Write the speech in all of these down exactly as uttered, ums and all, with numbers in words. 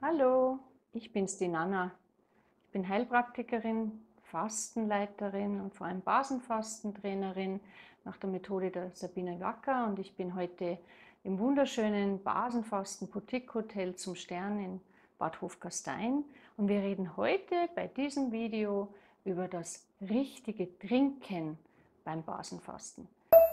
Hallo, ich bin's, die Nana. Ich bin Heilpraktikerin, Fastenleiterin und vor allem Basenfastentrainerin nach der Methode der Sabine Wacker, und ich bin heute im wunderschönen Basenfasten Boutique Hotel zum Stern in Bad Hofgastein, und wir reden heute bei diesem Video über das richtige Trinken beim Basenfasten.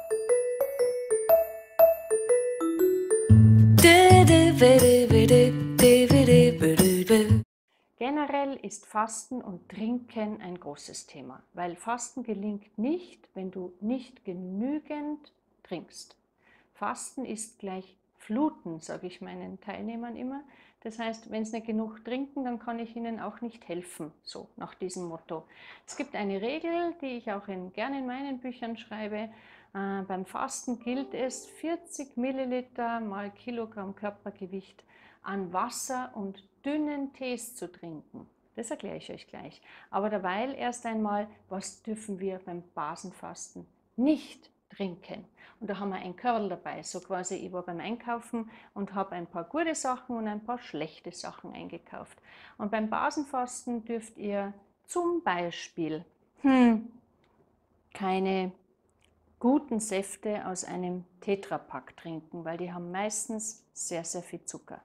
Generell ist Fasten und Trinken ein großes Thema, weil Fasten gelingt nicht, wenn du nicht genügend trinkst. Fasten ist gleich Fluten, sage ich meinen Teilnehmern immer. Das heißt, wenn sie nicht genug trinken, dann kann ich ihnen auch nicht helfen, so nach diesem Motto. Es gibt eine Regel, die ich auch in, gerne in meinen Büchern schreibe. Äh, beim Fasten gilt es, vierzig Milliliter mal Kilogramm Körpergewicht an Wasser und dünnen Tees zu trinken. Das erkläre ich euch gleich. Aber derweil erst einmal, was dürfen wir beim Basenfasten nicht trinken? Und da haben wir ein Körl dabei, so quasi, ich war beim Einkaufen und habe ein paar gute Sachen und ein paar schlechte Sachen eingekauft. Und beim Basenfasten dürft ihr zum Beispiel hm, keine guten Säfte aus einem Tetrapack trinken, weil die haben meistens sehr, sehr viel Zucker.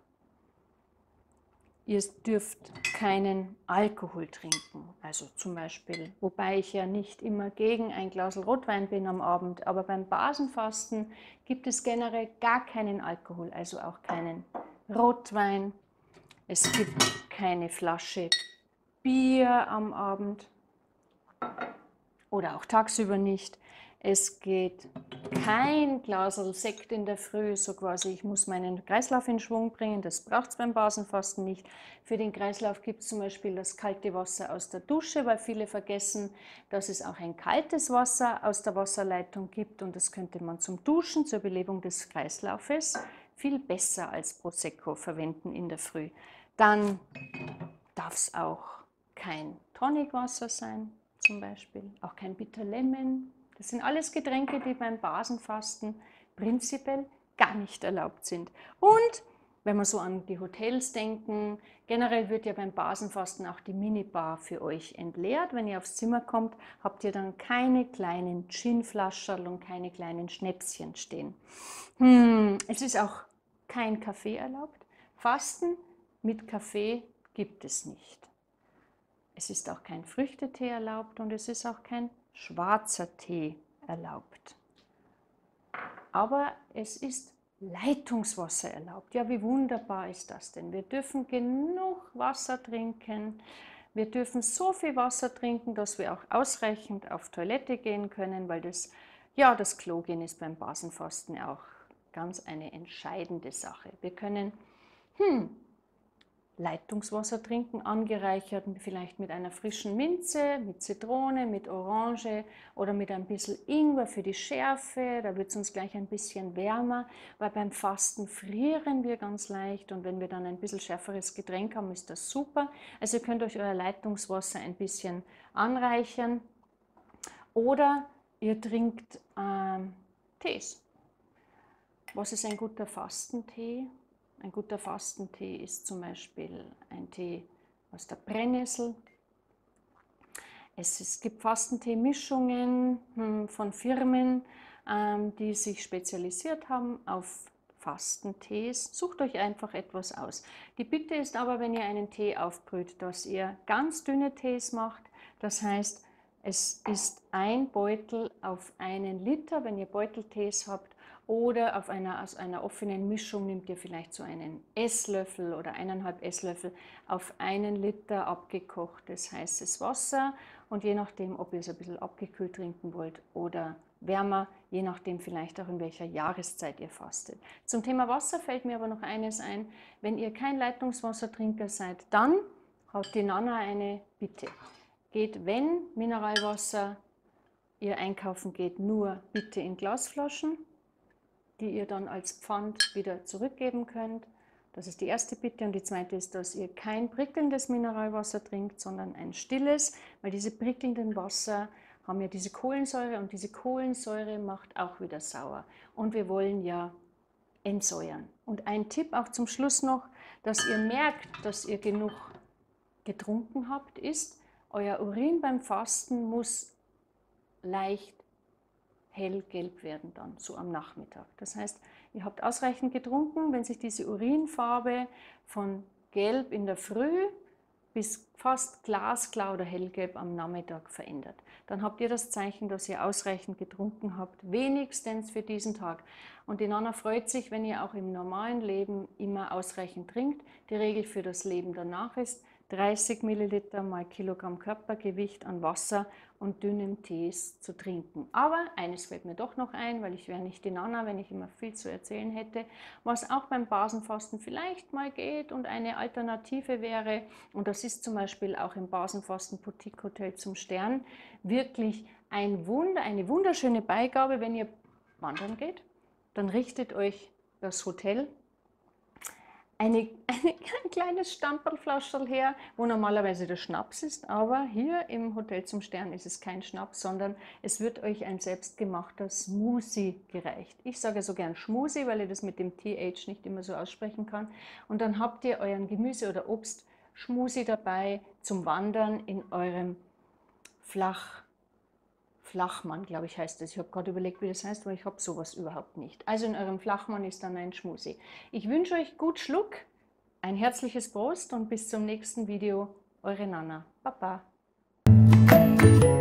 Ihr dürft keinen Alkohol trinken, also zum Beispiel, wobei ich ja nicht immer gegen ein Glas Rotwein bin am Abend, aber beim Basenfasten gibt es generell gar keinen Alkohol, also auch keinen Rotwein. Es gibt keine Flasche Bier am Abend oder auch tagsüber nicht. Es geht kein Glas Sekt in der Früh, so quasi, ich muss meinen Kreislauf in Schwung bringen, das braucht es beim Basenfasten nicht. Für den Kreislauf gibt es zum Beispiel das kalte Wasser aus der Dusche, weil viele vergessen, dass es auch ein kaltes Wasser aus der Wasserleitung gibt, und das könnte man zum Duschen, zur Belebung des Kreislaufes viel besser als Prosecco verwenden in der Früh. Dann darf es auch kein Tonicwasser sein, zum Beispiel, auch kein Bitter Lemon. Das sind alles Getränke, die beim Basenfasten prinzipiell gar nicht erlaubt sind. Und wenn wir so an die Hotels denken, generell wird ja beim Basenfasten auch die Minibar für euch entleert. Wenn ihr aufs Zimmer kommt, habt ihr dann keine kleinen Ginflascherl und keine kleinen Schnäpschen stehen. Hm, es ist auch kein Kaffee erlaubt. Fasten mit Kaffee gibt es nicht. Es ist auch kein Früchtetee erlaubt und es ist auch kein schwarzer Tee erlaubt. Aber es ist Leitungswasser erlaubt. Ja, wie wunderbar ist das denn? Wir dürfen genug Wasser trinken. Wir dürfen so viel Wasser trinken, dass wir auch ausreichend auf Toilette gehen können, weil das, ja, das Klo gehen ist beim Basenfasten auch ganz eine entscheidende Sache. Wir können hm, Leitungswasser trinken, angereichert vielleicht mit einer frischen Minze, mit Zitrone, mit Orange oder mit ein bisschen Ingwer für die Schärfe. Da wird es uns gleich ein bisschen wärmer, weil beim Fasten frieren wir ganz leicht, und wenn wir dann ein bisschen schärferes Getränk haben, ist das super. Also ihr könnt euch euer Leitungswasser ein bisschen anreichern, oder ihr trinkt ähm, Tees. Was ist ein guter Fastentee? Ein guter Fastentee ist zum Beispiel ein Tee aus der Brennnessel. Es, es gibt Fastentee-Mischungen hm, von Firmen, ähm, die sich spezialisiert haben auf Fastentees. Sucht euch einfach etwas aus. Die Bitte ist aber, wenn ihr einen Tee aufbrüht, dass ihr ganz dünne Tees macht. Das heißt, es ist ein Beutel auf einen Liter, wenn ihr Beuteltees habt, oder auf einer, aus einer offenen Mischung nehmt ihr vielleicht so einen Esslöffel oder eineinhalb Esslöffel auf einen Liter abgekochtes heißes Wasser, und je nachdem, ob ihr es ein bisschen abgekühlt trinken wollt oder wärmer, je nachdem vielleicht auch in welcher Jahreszeit ihr fastet. Zum Thema Wasser fällt mir aber noch eines ein: Wenn ihr kein Leitungswassertrinker seid, dann hat die Nana eine Bitte. Geht, wenn Mineralwasser ihr einkaufen geht, nur bitte in Glasflaschen, die ihr dann als Pfand wieder zurückgeben könnt. Das ist die erste Bitte. Und die zweite ist, dass ihr kein prickelndes Mineralwasser trinkt, sondern ein stilles, weil diese prickelnden Wasser haben ja diese Kohlensäure, und diese Kohlensäure macht auch wieder sauer. Und wir wollen ja entsäuern. Und ein Tipp auch zum Schluss noch: dass ihr merkt, dass ihr genug getrunken habt, ist, euer Urin beim Fasten muss leicht hellgelb werden dann, so am Nachmittag. Das heißt, ihr habt ausreichend getrunken, wenn sich diese Urinfarbe von gelb in der Früh bis fast glasklar oder hellgelb am Nachmittag verändert. Dann habt ihr das Zeichen, dass ihr ausreichend getrunken habt, wenigstens für diesen Tag. Und die Nana freut sich, wenn ihr auch im normalen Leben immer ausreichend trinkt. Die Regel für das Leben danach ist dreißig Milliliter mal Kilogramm Körpergewicht an Wasser und dünnem Tees zu trinken. Aber eines fällt mir doch noch ein, weil ich wäre nicht die Nana, wenn ich immer viel zu erzählen hätte, was auch beim Basenfasten vielleicht mal geht und eine Alternative wäre, und das ist zum Beispiel auch im Basenfasten Boutique Hotel zum Stern wirklich ein Wunder, eine wunderschöne Beigabe, wenn ihr wandern geht, dann richtet euch das Hotel Eine, eine, ein kleines Stamperlflaschel her, wo normalerweise der Schnaps ist, aber hier im Hotel zum Stern ist es kein Schnaps, sondern es wird euch ein selbstgemachter Smoothie gereicht. Ich sage so gern Schmusi, weil ich das mit dem T H nicht immer so aussprechen kann. Und dann habt ihr euren Gemüse- oder Obst-Schmusi dabei zum Wandern in eurem Flach Flachmann, glaube ich, heißt das. Ich habe gerade überlegt, wie das heißt, weil ich habe sowas überhaupt nicht. Also in eurem Flachmann ist dann ein Schmusi. Ich wünsche euch gut Schluck, ein herzliches Prost und bis zum nächsten Video. Eure Nana. Baba.